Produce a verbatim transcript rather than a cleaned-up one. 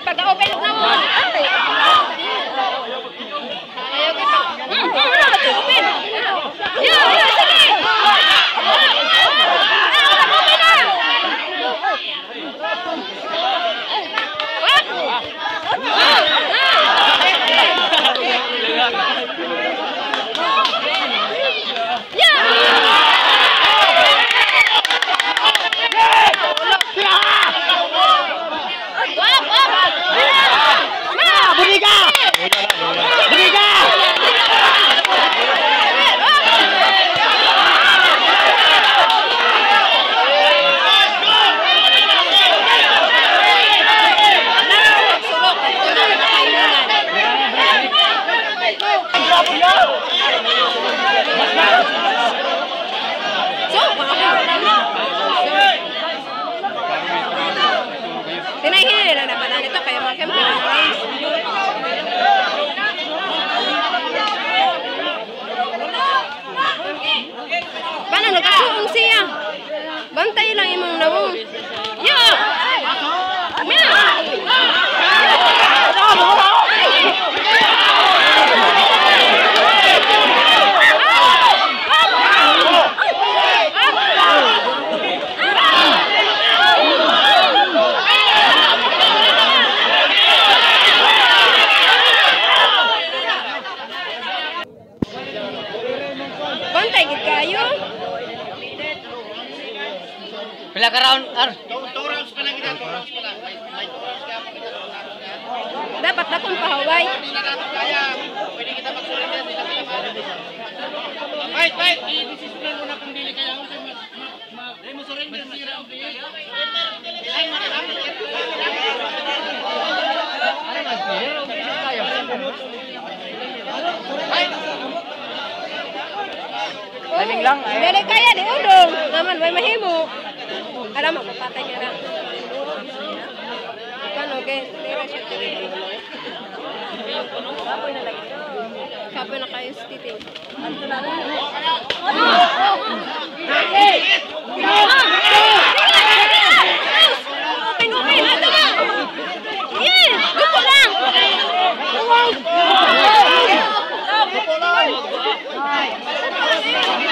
pag-open na mo. Ay. Ayaw kita. Hmm, pag-open. Yeah, yeah, sige. Tinahihin na naman nito kaya mga kempo. Paano nagkasuong siya? Bantay lang imong nawong. Yo! Mina! Bantay gid kayo. Pila ka round? Ar. two rounds pa lang kita, two rounds pa lang. May may two rounds ka pa kita. Dapat na kung pahaway. Hindi na natin kaya. Pwede kita mag-surrender, hindi na kita kaya. Wait, wait. I-discipline mo na kung dili kaya. Ay mo surrender si round kaya. Ay mo na lang. Timing lang. Dili kaya di udong. Naman way mahimo. Alam mo mapatay ka na. Kano kay tira siya tiri. Kapoy na lagi. Kapoy na kayo stiting. Anto na lang. Hey! Open open ato na. Yes, gusto lang. Gusto lang.